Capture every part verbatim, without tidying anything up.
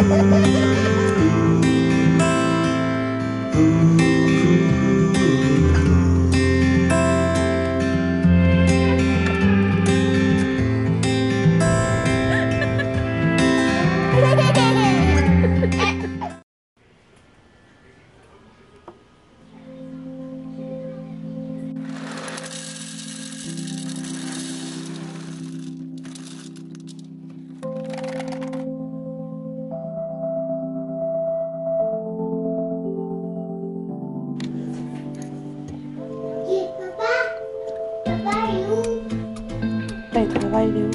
Ben, il travaille, Léo.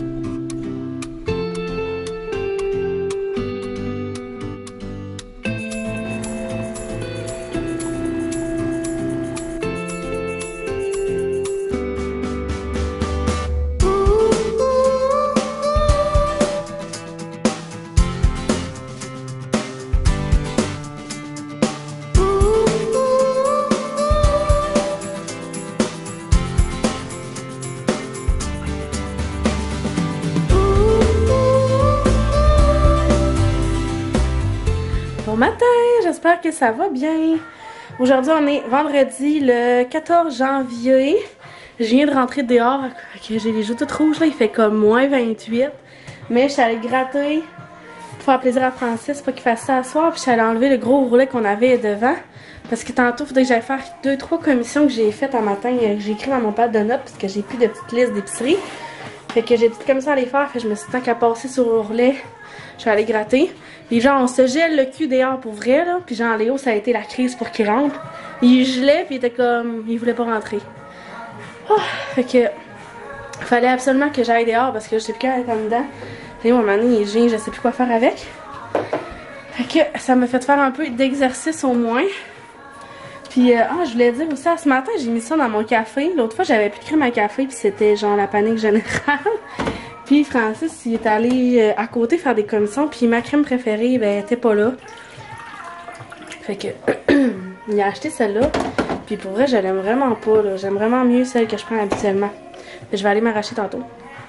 Bon matin, j'espère que ça va bien. Aujourd'hui, on est vendredi le quatorze janvier. Je viens de rentrer dehors, j'ai les joues toutes rouges, là. Il fait comme moins vingt-huit. Mais je suis allée gratter pour faire plaisir à Francis, pas qu'il fasse ça à soir. Puis je suis allée enlever le gros roulet qu'on avait devant. Parce que tantôt, il faudrait que j'aille faire deux trois commissions que j'ai faites un matin. J'ai écrit dans mon pad de notes parce que j'ai plus de petites listes d'épicerie. Fait que j'ai des petites commissions à les faire. Fait que je me suis dit tant qu'à passer sur le roulet, je suis allée gratter. Puis genre, on se gèle le cul dehors pour vrai, là. Puis genre, Léo, ça a été la crise pour qu'il rentre. Il gelait, puis il était comme... Il voulait pas rentrer. Oh, fait que... Il fallait absolument que j'aille dehors parce que je sais plus quand être en dedans. Léo, à un moment donné, il gêne, je sais plus quoi faire avec. Fait que ça m'a fait faire un peu d'exercice au moins. Puis, euh, ah, je voulais dire aussi, ce matin, j'ai mis ça dans mon café. L'autre fois, j'avais plus de crème à café, puis c'était genre la panique générale. Puis Francis, il est allé euh, à côté faire des commissions, puis ma crème préférée, ben, elle était pas là. Fait que, il a acheté celle-là. Puis pour vrai, je l'aime vraiment pas, là. J'aime vraiment mieux celle que je prends habituellement. Fait que je vais aller m'arracher tantôt.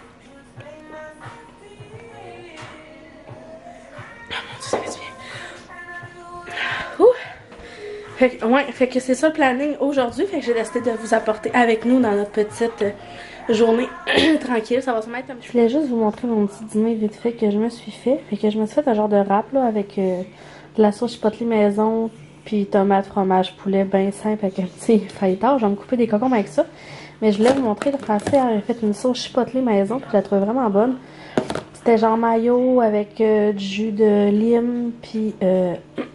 Fait que, ouais, fait que c'est ça le planning aujourd'hui. Fait que j'ai décidé de vous apporter avec nous dans notre petite euh, journée tranquille. Ça va se mettre un petit... Je voulais juste vous montrer mon petit dîner vite fait que je me suis fait. Fait que je me suis fait un genre de wrap là avec euh, de la sauce chipotle maison, puis tomate, fromage, poulet, bien simple avec un petit feuilletage. Je vais me couper des concombres avec ça. Mais je voulais vous montrer, le français a fait une sauce chipotle maison, puis je la trouvais vraiment bonne. C'était genre mayo avec euh, du jus de lime, puis... Euh,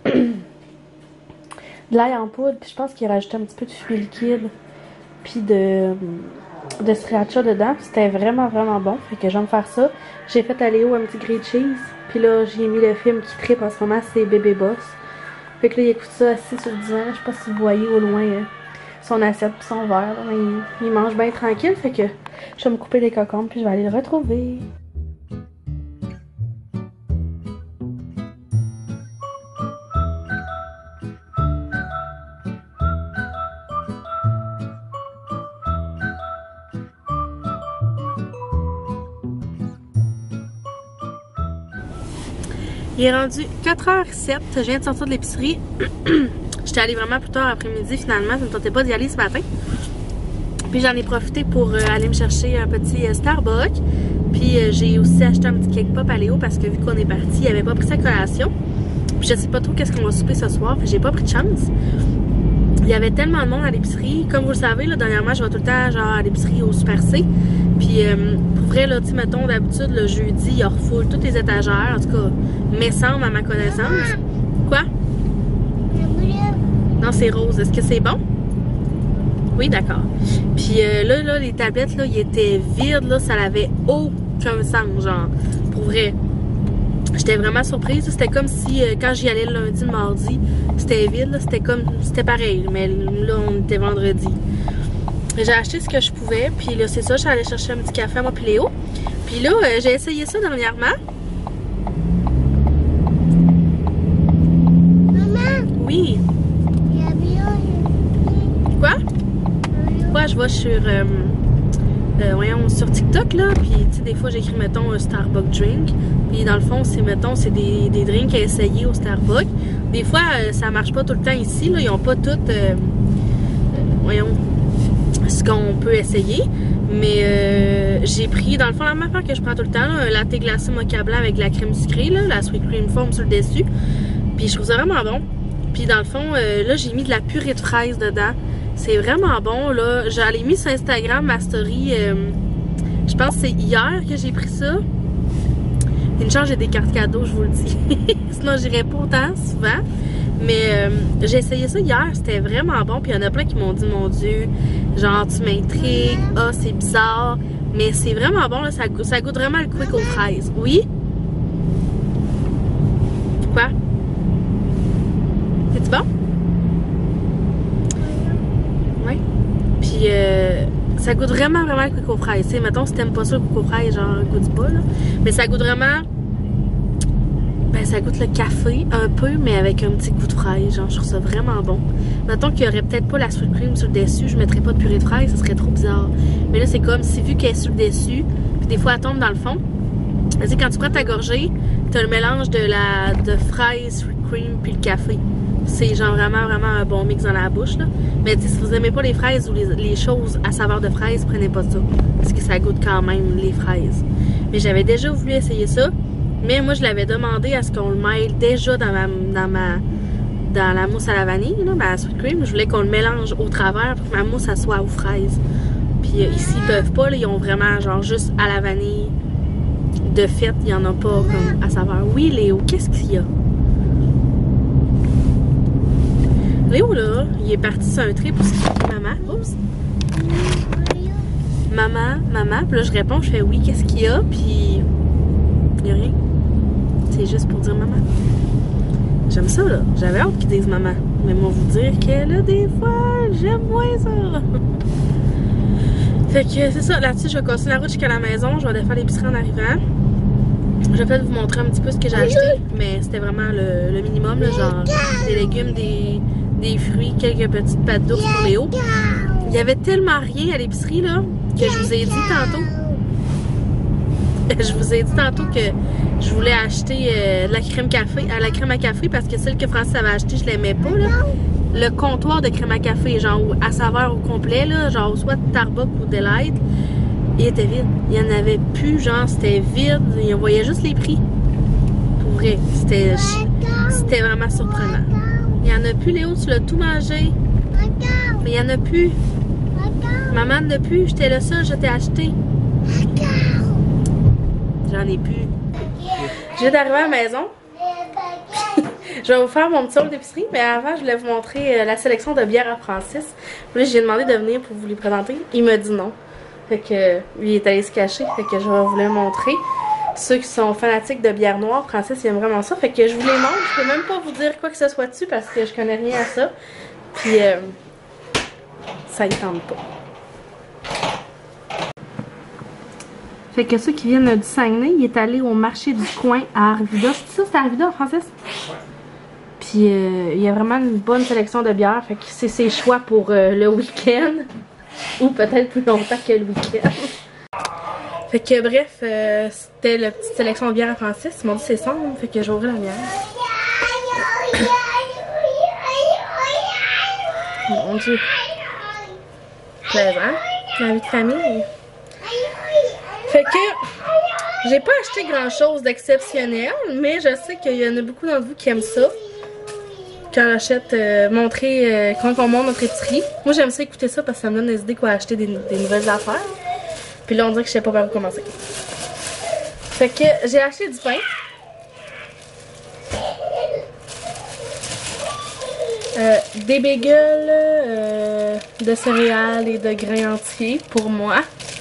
de l'ail en poudre, puis je pense qu'il rajoutait un petit peu de fruits liquides, puis de, de sriracha dedans. C'était vraiment vraiment bon, fait que je vais me faire ça. J'ai fait à Léo un petit grilled cheese, puis là j'ai mis le film qui tripe en ce moment, c'est Bébé Boss. Fait que là il écoute ça assis sur le divan, je sais pas si vous voyez au loin euh, son assiette puis son verre, là, il, il mange bien tranquille, fait que je vais me couper des cocombes puis je vais aller le retrouver. Il est rendu quatre heures sept, je viens de sortir de l'épicerie. J'étais allée vraiment plus tard après-midi finalement, ça ne me tentait pas d'y aller ce matin. Puis j'en ai profité pour euh, aller me chercher un petit euh, Starbucks. Puis euh, j'ai aussi acheté un petit cake pop à Léo parce que vu qu'on est parti, il avait pas pris sa collation. Puis je sais pas trop qu'est-ce qu'on va souper ce soir, puis j'ai pas pris de chance. Il y avait tellement de monde à l'épicerie. Comme vous le savez, là, dernièrement, je vais tout le temps genre à l'épicerie au Super C. Puis euh, pour vrai, là, tu sais, mettons, d'habitude, le jeudi, il refoule toutes les étagères. En tout cas, me semble à ma connaissance. Quoi? Non, c'est rose. Est-ce que c'est bon? Oui, d'accord. Puis euh, là, là, les tablettes, là, ils étaient vides, là. Ça n'avait aucun sens, genre. Pour vrai. J'étais vraiment surprise. C'était comme si, euh, quand j'y allais le lundi, le mardi, c'était vide, c'était comme, c'était pareil. Mais là, on était vendredi. J'ai acheté ce que je pouvais, puis là, c'est ça, j'allais chercher un petit café à moi puis Léo. Puis là, euh, j'ai essayé ça dernièrement. Maman! Oui. Il y a bien... Quoi? Quoi, je vais sur... Euh, euh, voyons, sur TikTok, là. Puis, tu sais, des fois, j'écris, mettons, un Starbucks drink. Puis, dans le fond, c'est, mettons, c'est des, des drinks à essayer au Starbucks. Des fois, euh, ça marche pas tout le temps ici, là. Ils ont pas toutes, euh, euh, voyons, ce qu'on peut essayer. Mais euh, j'ai pris, dans le fond, la même affaire que je prends tout le temps, là, un latte glacé mocha blanc avec de la crème sucrée, là, la sweet cream foam sur le dessus. Puis je trouve ça vraiment bon. Puis dans le fond, euh, là, j'ai mis de la purée de fraises dedans. C'est vraiment bon, là. J'allais mis sur Instagram ma story, euh, je pense que c'est hier que j'ai pris ça. Une chance, j'ai des cartes cadeaux, je vous le dis. Sinon, j'irais pas autant souvent. Mais euh, j'ai essayé ça hier, c'était vraiment bon. Puis il y en a plein qui m'ont dit, mon Dieu, genre tu m'intrigues, ah c'est bizarre. Mais c'est vraiment bon, là, ça, goûte, ça goûte vraiment le quick aux fraises. Oui? Quoi? C'est-tu bon? Oui. Puis euh, ça goûte vraiment, vraiment le quick aux fraises. Tu sais, mettons si t'aimes pas ça le quick aux fraises, genre goûte pas, là. Mais ça goûte vraiment... Ben, ça goûte le café un peu, mais avec un petit goût de fraise. Genre, je trouve ça vraiment bon. Mettons qu'il y aurait peut-être pas la sweet cream sur le dessus, je mettrais pas de purée de fraise, ça serait trop bizarre. Mais là, c'est comme si, vu qu'elle est sur le dessus, puis des fois elle tombe dans le fond. Tu sais, quand tu prends ta gorgée, t'as le mélange de la de fraise, sweet cream, puis le café. C'est genre vraiment, vraiment un bon mix dans la bouche, là. Mais si vous aimez pas les fraises ou les, les choses à saveur de fraise, prenez pas ça. Parce que ça goûte quand même les fraises. Mais j'avais déjà voulu essayer ça. Mais moi, je l'avais demandé à ce qu'on le mêle déjà dans ma, dans ma dans la mousse à la vanille, là, ma sweet cream. Je voulais qu'on le mélange au travers pour que ma mousse, elle soit aux fraises. Puis euh, ici, ils peuvent pas, là, ils ont vraiment genre juste à la vanille. De fait, il y en a pas comme à saveur. Oui, Léo, qu'est-ce qu'il y a? Léo, là, il est parti sur un trip pour ce maman. Oups. Maman, maman. Puis là, je réponds, je fais oui, qu'est-ce qu'il y a? Puis il y a rien. C'est juste pour dire maman. J'aime ça, là. J'avais hâte qu'ils disent maman. Mais moi, vous dire que là, des fois, j'aime moins ça. Fait que c'est ça. Là-dessus, je vais continuer la route jusqu'à la maison. Je vais aller faire l'épicerie en arrivant. Je vais peut-être vous montrer un petit peu ce que j'ai acheté. Mais c'était vraiment le, le minimum, là. Genre des légumes, des, des fruits, quelques petites pâtes d'ours pour Léo. Il y avait tellement rien à l'épicerie, là, que je vous ai dit tantôt. Je vous ai dit tantôt que je voulais acheter euh, de la crème café, à la crème à café parce que celle que Francis avait achetée, je l'aimais pas, là. Le comptoir de crème à café, genre à saveur au complet, là, genre soit Starbucks ou Delight, il était vide. Il y en avait plus, genre c'était vide, il envoyait juste les prix. Pour vrai, c'était c'était vraiment surprenant. Il y en a plus, Léo, tu l'as tout mangé. Mais il y en a plus. Maman n'en a plus, j'étais le seul, je t'ai acheté. J'en ai plus. Je viens d'arriver à la maison. Je vais vous faire mon petit haul d'épicerie, mais avant, je voulais vous montrer la sélection de bières à Francis. Puis là, j'ai demandé de venir pour vous les présenter. Il m'a dit non. Fait que lui, il est allé se cacher. Fait que je vais vous les montrer. Ceux qui sont fanatiques de bière noire, Francis, il aime vraiment ça. Fait que je vous les montre. Je peux même pas vous dire quoi que ce soit dessus parce que je connais rien à ça. Puis, euh, ça y tente pas. Fait que ceux qui viennent du Saguenay, il est allé au marché du coin à Arvida. C'est ça, c'est Arvida, Francis? Ouais. Puis euh, il y a vraiment une bonne sélection de bières. Fait que c'est ses choix pour euh, le week-end. Ou peut-être plus longtemps que le week-end. Fait que bref, euh, c'était la petite sélection de bières à Francis. Ils m'ont dit c'est sombre, fait que j'ai ouvert la bière. Mon Dieu. Plaisant. La vie de famille. Fait que j'ai pas acheté grand chose d'exceptionnel, mais je sais qu'il y en a beaucoup d'entre vous qui aiment ça. Quand on achète, euh, montrer euh, quand on monte notre épicerie. Moi j'aime ça écouter ça parce que ça me donne des idées quoi acheter des, des nouvelles affaires. Puis là on dirait que je sais pas par où commencer. Fait que j'ai acheté du pain. Euh, des bagels euh, de céréales et de grains entiers pour moi.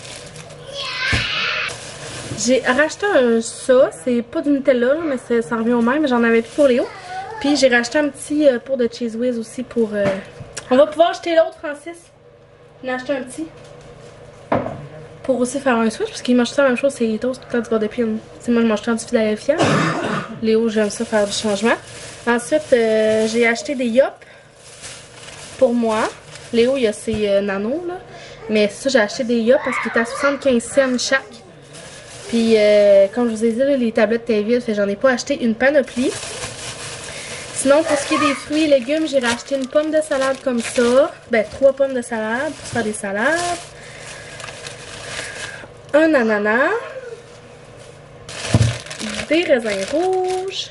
J'ai racheté un ça, c'est pas du Nutella, mais ça revient au même, j'en avais plus pour Léo. Puis j'ai racheté un petit euh, pot de Cheese Whiz aussi pour... Euh... On va pouvoir acheter l'autre, Francis. On a acheté un petit. Pour aussi faire un switch, parce qu'il mange la même chose, c'est les toasts tout le temps du beurre de pine. T'sais, moi je mange tout du Philadelphia. Léo, j'aime ça faire du changement. Ensuite, euh, j'ai acheté des Yop pour moi. Léo, il a ses euh, nanos, là. Mais ça, j'ai acheté des yachts parce qu'ils étaient à soixante-quinze cents chaque. Puis, euh, comme je vous ai dit, là, les tablettes étaient vides, fait que j'en ai pas acheté une panoplie. Sinon, pour ce qui est des fruits et légumes, j'ai racheté une pomme de salade comme ça. Ben, trois pommes de salade pour faire des salades. Un ananas. Des raisins rouges.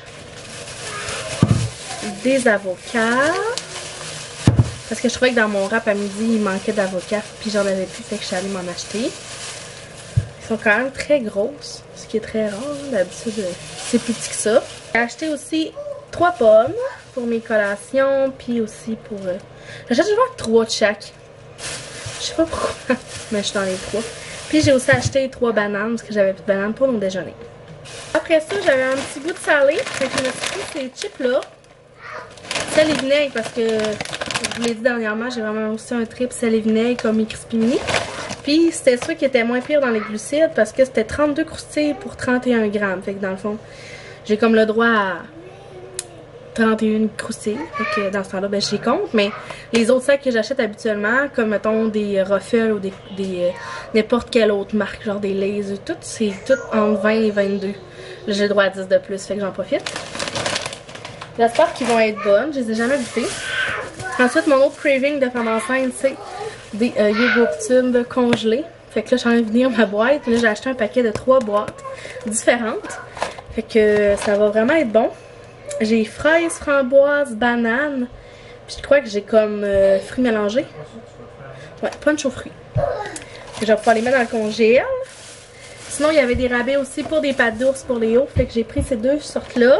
Des avocats. Parce que je trouvais que dans mon rap à midi, il manquait d'avocats. Puis j'en avais plus, fait que je suis allée m'en acheter. Ils sont quand même très grosses, ce qui est très rare. D'habitude, c'est plus petit que ça. J'ai acheté aussi trois pommes pour mes collations, puis aussi pour... Euh... J'achète toujours trois de chaque. Je sais pas pourquoi, mais je suis dans les trois. Puis j'ai aussi acheté trois bananes, parce que j'avais plus de bananes pour mon déjeuner. Après ça, j'avais un petit goût de salé, fait que je me suis pris ces chips-là. Sel et vinaigre, parce que, je vous l'ai dit dernièrement, j'ai vraiment aussi un trip sel et vinaigre comme mes Crispy Mini. Puis c'était ceux qui étaient moins pires dans les glucides, parce que c'était trente-deux croustilles pour trente et un grammes. Fait que dans le fond, j'ai comme le droit à trente et une croustilles. Fait que dans ce temps-là, ben je les compte. Mais les autres sacs que j'achète habituellement, comme mettons des Ruffles ou des, des euh, n'importe quelle autre marque, genre des Lay's ou tout, c'est tout entre vingt et vingt-deux. Là, j'ai le droit à dix de plus, fait que j'en profite. J'espère qu'ils vont être bonnes, je les ai jamais goûtées. Ensuite, mon autre craving de femme enceinte, c'est des euh, yogourt tubes congelés. Fait que là, je suis en train de venir ma boîte. Là, j'ai acheté un paquet de trois boîtes différentes. Fait que ça va vraiment être bon. J'ai fraises, framboises, bananes. Puis je crois que j'ai comme euh, fruits mélangés. Ouais, punch aux fruits. Fait que je vais pouvoir les mettre dans le congèle. Sinon, il y avait des rabais aussi pour des pâtes d'ours pour les hauts. Fait que j'ai pris ces deux sortes-là.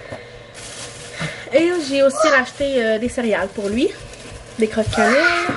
Et j'ai aussi racheté euh, des céréales pour lui. Des crottes cannelle.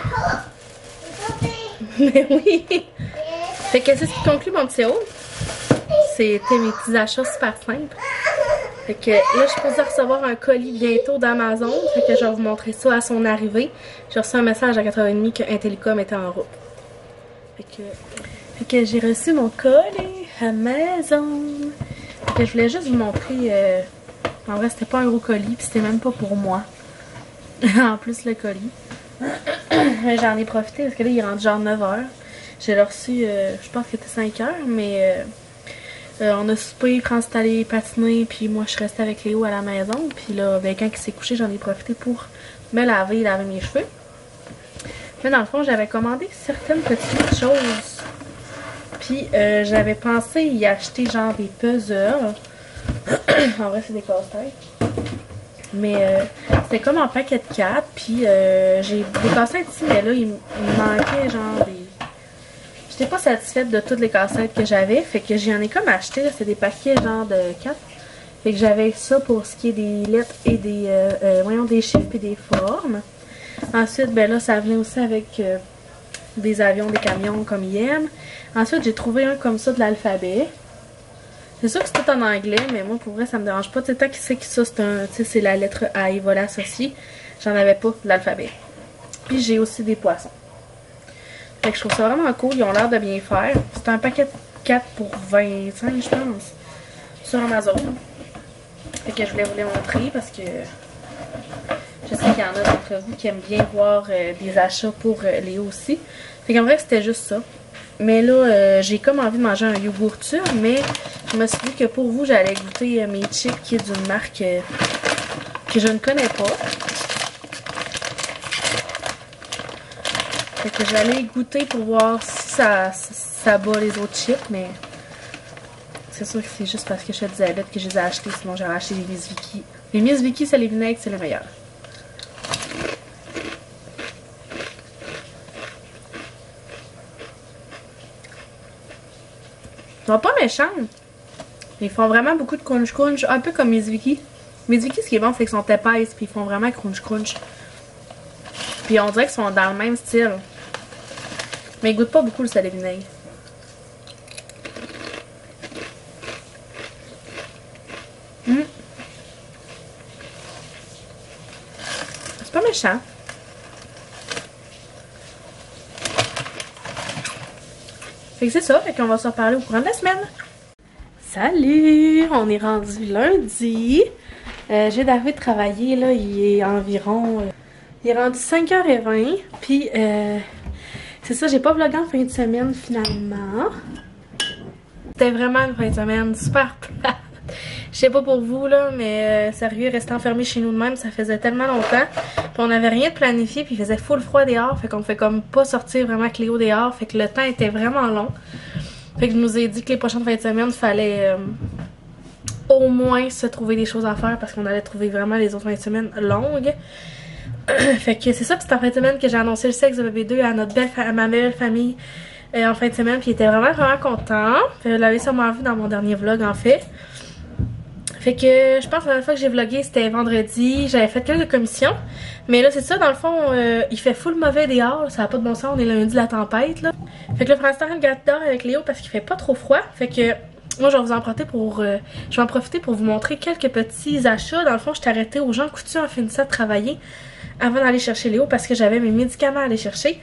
Mais oui! Fait que c'est ce qui conclut mon petit haul. C'était mes petits achats super simples. Fait que là, je suis supposée recevoir un colis bientôt d'Amazon. Fait que je vais vous montrer ça à son arrivée. J'ai reçu un message à quatre heures trente que Intellicom était en route. Fait que, fait que j'ai reçu mon colis Amazon. Fait que je voulais juste vous montrer... Euh, en vrai, c'était pas un gros colis, puis c'était même pas pour moi. En plus, le colis. J'en ai profité parce que là, il est rendu genre neuf heures. J'ai reçu, euh, je pense que c'était cinq heures, mais euh, euh, on a soupé, France est allé patiner, puis moi, je suis restée avec Léo à la maison. Puis là, ben, quand il s'est couché, j'en ai profité pour me laver et laver mes cheveux. Mais dans le fond, j'avais commandé certaines petites choses. Puis euh, j'avais pensé y acheter genre des puzzles. En vrai, c'est des casse-têtes. Mais euh, c'était comme en paquet de quatre. Puis euh, j'ai des cassettes ici, mais là, il, il manquait genre des... J'étais pas satisfaite de toutes les cassettes que j'avais. Fait que j'en ai comme acheté. C'est des paquets genre de quatre. Fait que j'avais ça pour ce qui est des lettres et des... Euh, euh, voyons, des chiffres et des formes. Ensuite, ben là, ça venait aussi avec euh, des avions, des camions comme ils aiment. Ensuite, j'ai trouvé un comme ça de l'alphabet. C'est sûr que c'est tout en anglais, mais moi, pour vrai, ça me dérange pas. Tu sais, tant qu'il sait que ça, c'est la lettre A, il va l'associer. J'en avais pas de l'alphabet. Puis j'ai aussi des poissons. Fait que je trouve ça vraiment cool. Ils ont l'air de bien faire. C'est un paquet de quatre pour vingt-cinq, je pense. Sur Amazon. Fait que je voulais vous les montrer parce que je sais qu'il y en a d'entre vous qui aiment bien voir euh, des achats pour euh, Léo aussi. Fait qu'en vrai, c'était juste ça. Mais là, euh, j'ai comme envie de manger un yogourt turc, mais je me suis dit que pour vous, j'allais goûter euh, mes chips qui est d'une marque euh, que je ne connais pas. Fait que j'allais goûter pour voir si ça, ça, ça bat les autres chips, mais c'est sûr que c'est juste parce que je suis diabète que je les ai achetés, sinon j'aurais acheté les Miss Vicky. Les Miss Vicky, c'est les vinaigres, c'est le meilleur. Ils sont pas méchants. Ils font vraiment beaucoup de crunch crunch, un peu comme Miss Vicky. Miss Vicky, ce qui est bon, c'est qu'ils sont épaisses, puis ils font vraiment crunch crunch. Puis on dirait qu'ils sont dans le même style. Mais ils goûtent pas beaucoup le sel et vinaigre. Mmh. C'est pas méchant. Fait que c'est ça, fait qu'on va se reparler au courant de la semaine. Salut! On est rendu lundi. Euh, j'ai d'arriver de travailler, là, il est environ... Euh, il est rendu cinq heures vingt. Puis, euh, C'est ça, j'ai pas vlogué en fin de semaine finalement. C'était vraiment une fin de semaine super plate. Je sais pas pour vous là, mais euh, sérieux, rester enfermé chez nous de même, ça faisait tellement longtemps. Puis on avait rien de planifié, puis il faisait full froid dehors, fait qu'on fait comme pas sortir vraiment Cléo dehors, fait que le temps était vraiment long. Fait que je nous ai dit que les prochaines fins de semaine, il fallait euh, au moins se trouver des choses à faire parce qu'on allait trouver vraiment les autres fins de semaine longues. Fait que c'est ça, puis c'est en fin de semaine que j'ai annoncé le sexe de bébé deux à notre belle à ma belle famille euh, en fin de semaine, puis il était vraiment vraiment content. Vous l'avez sûrement vu dans mon dernier vlog en fait. Fait que je pense que la dernière fois que j'ai vlogué c'était vendredi, j'avais fait quelques commissions. Mais là c'est ça, dans le fond, euh, il fait full mauvais dehors, ça a pas de bon sens, on est lundi de la tempête là. Fait que là pour l'instant je garde dehors avec Léo parce qu'il fait pas trop froid. Fait que moi je vais vous en profiter pour euh, je vais en profiter pour vous montrer quelques petits achats. Dans le fond, je t'ai arrêté aux gens coutus en finissant de travailler avant d'aller chercher Léo parce que j'avais mes médicaments à aller chercher.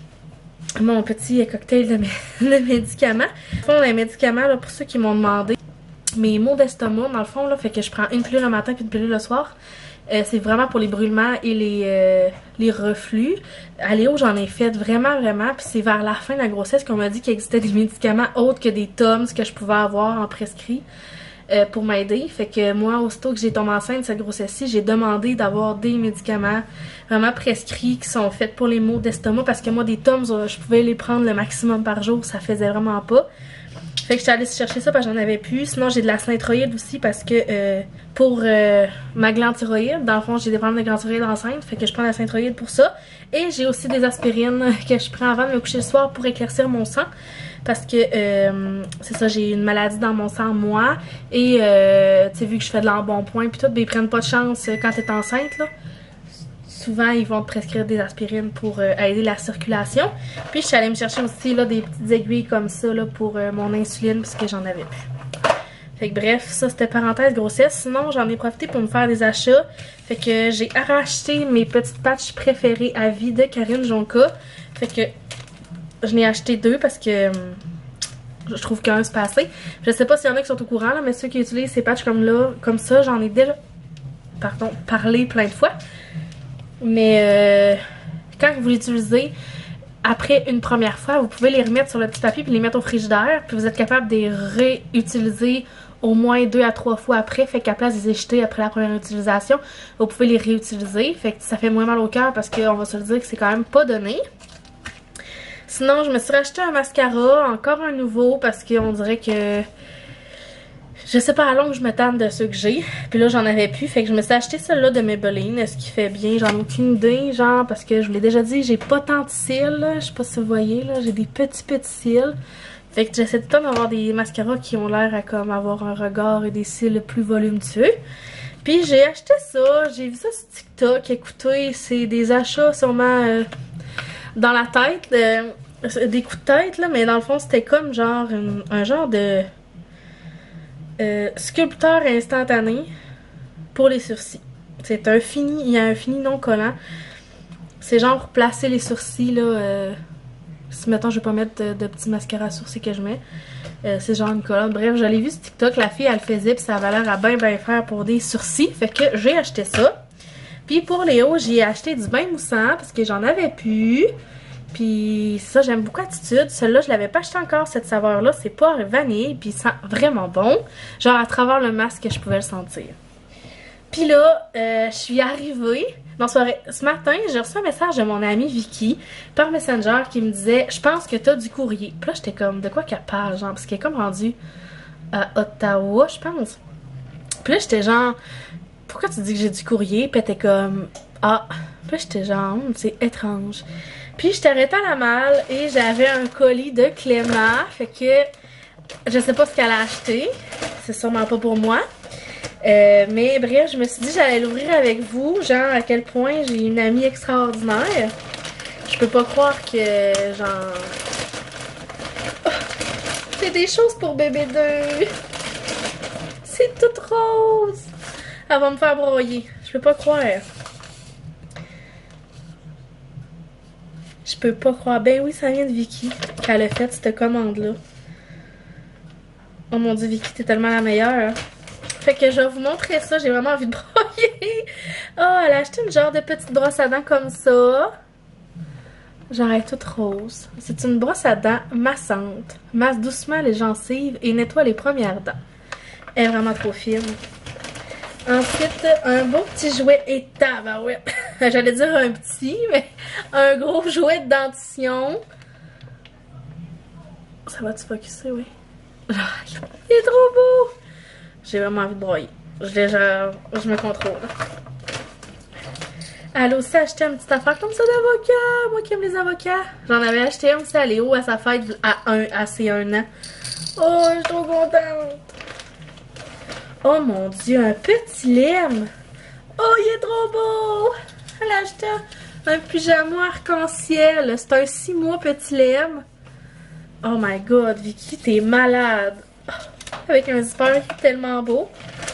Mon petit cocktail de, de médicaments. Dans le fond, les médicaments, là, pour ceux qui m'ont demandé, mes maux d'estomac, dans le fond, là, fait que je prends une pilule le matin puis une pilule le soir. Euh, c'est vraiment pour les brûlements et les, euh, les reflux. À Léo, j'en ai fait vraiment, vraiment. Puis c'est vers la fin de la grossesse qu'on m'a dit qu'il existait des médicaments autres que des Tums que je pouvais avoir en prescrit. Euh, pour m'aider. Fait que moi, aussitôt que j'ai tombé enceinte cette grossesse-ci, j'ai demandé d'avoir des médicaments vraiment prescrits qui sont faits pour les maux d'estomac parce que moi, des Tums, je pouvais les prendre le maximum par jour, ça faisait vraiment pas. Fait que j'étais allée chercher ça parce que j'en avais plus. Sinon, j'ai de la synthroïde aussi parce que euh, pour euh, ma glande thyroïde, dans le fond, j'ai des problèmes de glande thyroïde enceinte. Fait que je prends la synthroïde pour ça. Et j'ai aussi des aspirines que je prends avant de me coucher le soir pour éclaircir mon sang. Parce que, euh, c'est ça, j'ai une maladie dans mon sang, moi. Et, euh, tu sais, vu que je fais de l'embonpoint pis tout, ben, ils prennent pas de chance quand t'es enceinte, là. Souvent, ils vont te prescrire des aspirines pour euh, aider la circulation. Puis, je suis allée me chercher aussi, là, des petites aiguilles comme ça, là, pour euh, mon insuline, parce que j'en avais plus. Fait que bref, ça, c'était parenthèse grossesse. Sinon, j'en ai profité pour me faire des achats. Fait que j'ai racheté mes petites patchs préférées à vie de Karine Jonca. Fait que je n'ai acheté deux parce que hum, je trouve qu'un c'est pas assez. Je sais pas s'il y en a qui sont au courant, là, mais ceux qui utilisent ces patchs comme là, comme ça, j'en ai déjà pardon, parlé plein de fois. Mais euh, quand vous l'utilisez, après une première fois, vous pouvez les remettre sur le petit papier puis les mettre au frigidaire. Puis vous êtes capable de les réutiliser au moins deux à trois fois après. Fait qu'à place de les jeter après la première utilisation, vous pouvez les réutiliser. Fait que ça fait moins mal au cœur parce qu'on va se le dire que c'est quand même pas donné. Sinon, je me suis racheté un mascara, encore un nouveau, parce qu'on dirait que je sais pas à long que je me tanne de ceux que j'ai. Puis là, j'en avais plus, fait que je me suis acheté celui-là de Maybelline, ce qui fait bien, j'en ai aucune idée, genre, parce que je vous l'ai déjà dit, j'ai pas tant de cils, là. Je sais pas si vous voyez, là, j'ai des petits petits cils. Fait que j'essaie tout le temps d'avoir des mascaras qui ont l'air à comme avoir un regard et des cils plus volumineux. Puis j'ai acheté ça, j'ai vu ça sur TikTok, écoutez, c'est des achats sûrement euh, dans la tête, euh, des coups de tête, là, mais dans le fond, c'était comme genre une, un genre de euh, sculpteur instantané pour les sourcils. C'est un fini, il y a un fini non collant. C'est genre pour placer les sourcils, là, euh, si mettons je vais pas mettre de, de petits mascaras à sourcils que je mets. Euh, c'est genre une colonne. Bref, je l'ai vu sur TikTok, la fille elle le faisait, puis ça avait l'air à bien bien faire pour des sourcils. Fait que j'ai acheté ça. Puis pour les hauts, j'ai acheté du bain moussant parce que j'en avais plus. Puis ça, j'aime beaucoup Attitude. Celui-là, je l'avais pas acheté encore, cette saveur-là. C'est pas vanille, puis il sent vraiment bon. Genre à travers le masque, je pouvais le sentir. Puis là, euh, je suis arrivée. Non, soirée. Ce matin, j'ai reçu un message de mon amie Vicky par Messenger qui me disait « Je pense que t'as du courrier. » Puis là, j'étais comme « De quoi qu'elle parle? » Genre, parce qu'elle est comme rendue à Ottawa, je pense. Puis là, j'étais genre « Pourquoi tu dis que j'ai du courrier? » Puis elle était comme « Ah. » Puis là, j'étais genre « C'est étrange. » Puis j'étais arrêtée à la malle et j'avais un colis de Clément. Fait que je sais pas ce qu'elle a acheté. C'est sûrement pas pour moi. Euh, mais bref, je me suis dit j'allais l'ouvrir avec vous. Genre à quel point j'ai une amie extraordinaire. Je peux pas croire que genre... Oh, c'est des choses pour bébé deux. C'est tout rose. Elle va me faire broyer. Je peux pas croire. Je peux pas croire. Ben oui, ça vient de Vicky qu'elle a fait cette commande-là. Oh mon dieu, Vicky, t'es tellement la meilleure. Fait que je vais vous montrer ça. J'ai vraiment envie de broyer. Oh, elle a acheté une genre de petite brosse à dents comme ça. Genre, elle est toute rose. C'est une brosse à dents massante. Masse doucement les gencives et nettoie les premières dents. Elle est vraiment trop fine. Ensuite, un beau petit jouet et tabarouette. J'allais dire un petit, mais un gros jouet de dentition. Ça va-tu focusser, oui? Il est trop beau! J'ai vraiment envie de broyer. Je, déjà, je me contrôle. Elle a aussi acheté une petite affaire comme ça d'avocat. Moi qui aime les avocats. J'en avais acheté un aussi à Léo à sa fête à, un, à ses un an. Oh, je suis trop contente. Oh mon Dieu, un petit lemme. Oh, il est trop beau. Elle a acheté un pyjama arc-en-ciel. C'est un six mois petit lemme. Oh my god, Vicky, t'es malade. Avec un zipper tellement beau.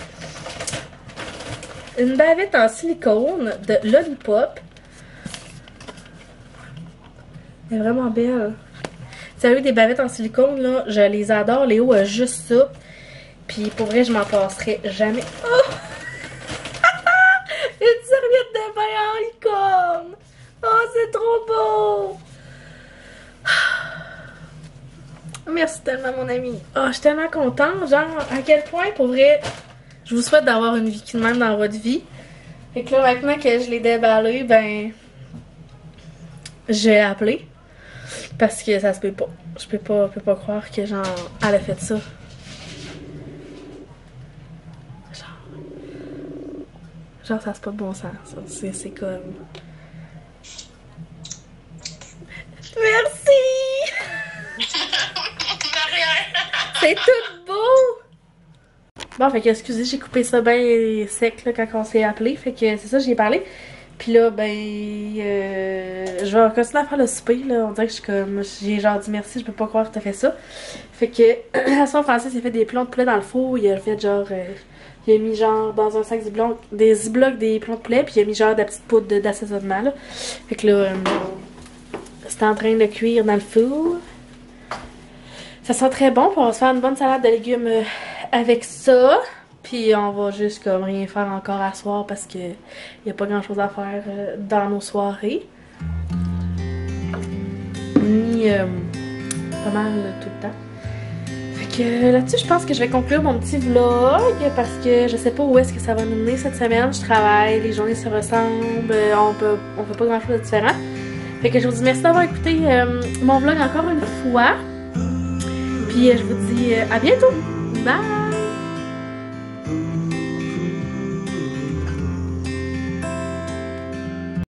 Une bavette en silicone de Lollipop. Elle est vraiment belle. Sérieux, des bavettes en silicone, là, je les adore. Léo a juste ça. Puis pour vrai, je m'en passerai jamais. Oh! Une serviette de bain en licorne. Oh, c'est trop beau. Merci tellement, mon ami. Oh, je suis tellement contente. Genre, à quel point, pour vrai, je vous souhaite d'avoir une vie qui de même dans votre vie. Fait que là, maintenant que je l'ai déballé, ben, j'ai appelé. Parce que ça se peut pas. Je peux pas, peux pas croire que, genre, elle a fait ça. Genre, genre ça c'est pas de bon sens. C'est comme... Merci! C'est tout beau! Bon, fait que excusez, j'ai coupé ça bien sec là, quand on s'est appelé. Fait que c'est ça, j'y ai parlé. Puis là, ben, euh, je vais continuer à faire le souper, là. On dirait que je suis comme, j'ai genre dit merci, je peux pas croire que t'as fait ça. Fait que, à son Francis, il a fait des plombs de poulet dans le four. Il a fait genre, euh, il a mis genre dans un sac Ziploc, des Ziplocs des plombs de poulet. Puis il a mis genre de la petite poudre d'assaisonnement, là. Fait que là, euh, c'est en train de cuire dans le four. Ça sent très bon. Puis on va se faire une bonne salade de légumes euh, avec ça. Puis on va juste comme rien faire encore à soir parce que y a pas grand chose à faire euh, dans nos soirées. Ni euh, pas mal euh, tout le temps. Fait que euh, là-dessus, je pense que je vais conclure mon petit vlog parce que je sais pas où est-ce que ça va nous mener cette semaine. Je travaille, les journées se ressemblent, euh, on peut on fait pas grand chose de différent. Fait que je vous dis merci d'avoir écouté euh, mon vlog encore une fois. Puis euh, je vous dis euh, à bientôt. Bye!